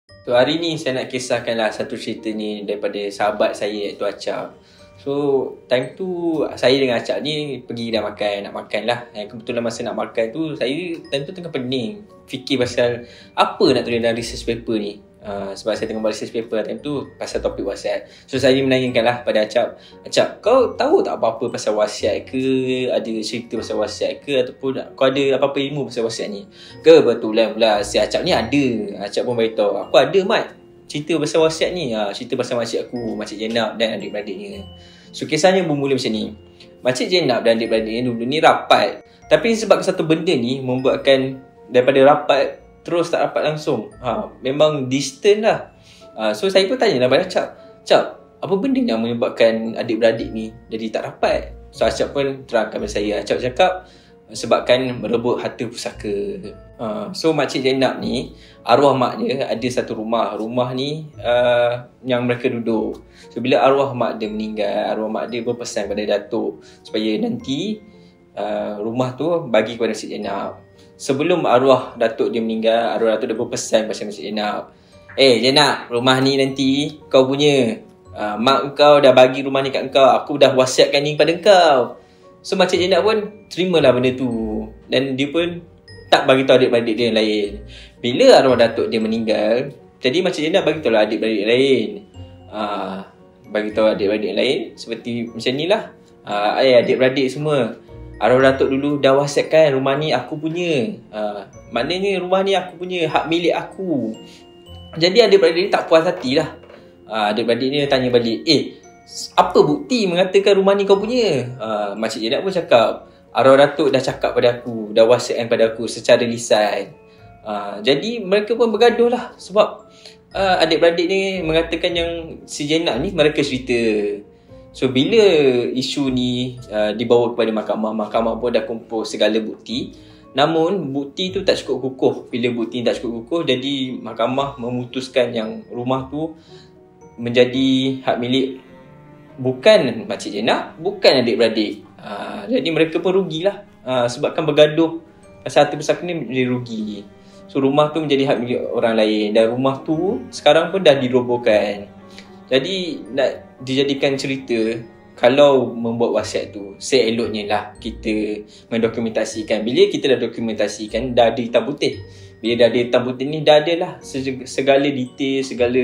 So hari ni saya nak kisahkanlah satu cerita ni daripada sahabat saya iaitu Acap. So time tu saya dengan Acap ni pergi dah makan, nak makan lah. Yang kebetulan masa nak makan tu saya time tu tengah pening fikir pasal apa nak tulis dalam research paper ni. Sebab saya tengah buat research paper time tu pasal topik WhatsApp. So saya menanyakan lah pada Acap, Acap, kau tahu tak apa-apa pasal WhatsApp ke? Ada cerita pasal WhatsApp ke? Ataupun kau ada apa-apa ilmu pasal WhatsApp ni? Kebetulan pula si Acap ni ada. Acap pun beritahu, aku ada Mat cerita pasal WhatsApp ni. Cerita pasal makcik aku, Makcik Jenab dan adik-beradiknya. So kisahnya bermula macam ni. Makcik Jenab dan adik-beradiknya dulu ni rapat. Tapi sebab satu benda ni membuatkan daripada rapat terus tak rapat langsung. Memang distant lah. So saya pun tanya lah pada Acap, Acap, apa benda yang menyebabkan adik-beradik ni jadi tak rapat? So Acap pun terangkan pada saya. Acap cakap sebabkan merebut harta pusaka. So Makcik Jenab ni, arwah mak dia ada satu rumah. Rumah ni yang mereka duduk. So bila arwah mak dia meninggal, arwah mak dia berpesan pada Datuk supaya nanti rumah tu bagi kepada Makcik Jenab. Sebelum arwah Datuk dia meninggal, arwah Datuk dia berpesan pada Makcik Jenab, Jenab, rumah ni nanti kau punya. Mak kau dah bagi rumah ni kat kau. Aku dah wasiatkan ni kepada kau. So Makcik Jenab pun terimalah benda tu. Dan dia pun tak bagi tahu adik-beradik dia yang lain. Bila arwah Datuk dia meninggal, jadi Makcik Jenab bagi tahu lah adik-beradik lain. Bagi tahu adik-beradik lain seperti macam ni lah. Adik-beradik semua, arwah Datuk dulu dah wasiatkan rumah ni aku punya. Maknanya rumah ni aku punya, hak milik aku. Jadi adik-beradik ni tak puas hati lah. Adik-beradik ni tanya balik, apa bukti mengatakan rumah ni kau punya? Makcik Jenab pun cakap, arwah Datuk dah cakap pada aku, dah wasiatkan pada aku secara lisan. Jadi mereka pun bergaduh lah. Sebab adik-beradik ni mengatakan yang si Jenab ni mereka cerita. So bila isu ni dibawa kepada mahkamah, mahkamah pun dah kumpul segala bukti. Namun bukti tu tak cukup kukuh. Bila bukti tak cukup kukuh, jadi mahkamah memutuskan yang rumah tu menjadi hak milik bukan Makcik Jenab, bukan adik-beradik. Jadi mereka pun rugilah. Sebabkan bergaduh pasal harta pusaka ni, dia rugi. So rumah tu menjadi hak milik orang lain. Dan rumah tu sekarang pun dah dirobohkan. Jadi nak dijadikan cerita, kalau membuat wasiat tu, seeloknya lah kita mendokumentasikan. Bila kita dah dokumentasikan, dah ada hitam putih. Bila dah ada hitam putih ni, dah ada lah segala detail, segala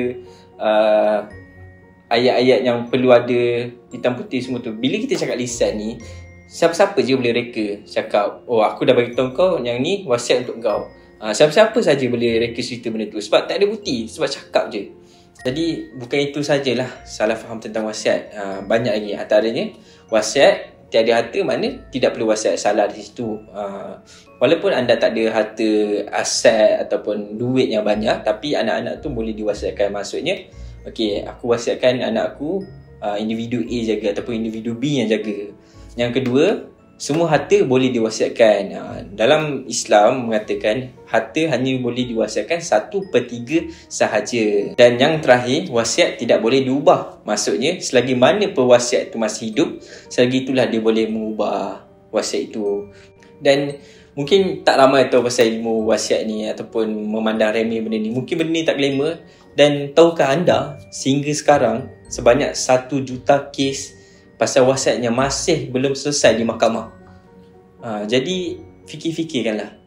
ayat-ayat yang perlu ada hitam putih semua tu. Bila kita cakap lisan ni, siapa-siapa je boleh reka cakap, aku dah bagi tahu kau yang ni wasiat untuk kau. Siapa-siapa saja boleh reka cerita benda tu. Sebab tak ada bukti, sebab cakap je. Jadi bukan itu sajalah salah faham tentang wasiat. Banyak lagi, antaranya wasiat tiada harta, mana tidak perlu wasiat, salah di situ. Walaupun anda tak ada harta, aset ataupun duit yang banyak, tapi anak-anak tu boleh diwasiatkan. Maksudnya, aku wasiatkan anak aku individu A jaga ataupun individu B yang jaga. Yang kedua, semua harta boleh diwasiatkan. Dalam Islam mengatakan harta hanya boleh diwasiatkan 1/3 sahaja. Dan yang terakhir, wasiat tidak boleh diubah. Maksudnya selagi mana pewasiat itu masih hidup, selagi itulah dia boleh mengubah wasiat itu. Dan mungkin tak ramai tahu pasal ilmu wasiat ni ataupun memandang remeh benda ni. Mungkin benda ni tak glamour. Dan tahukah anda, sehingga sekarang sebanyak 1 juta kes pasal wasiatnya masih belum selesai di mahkamah. Jadi fikir-fikirkanlah.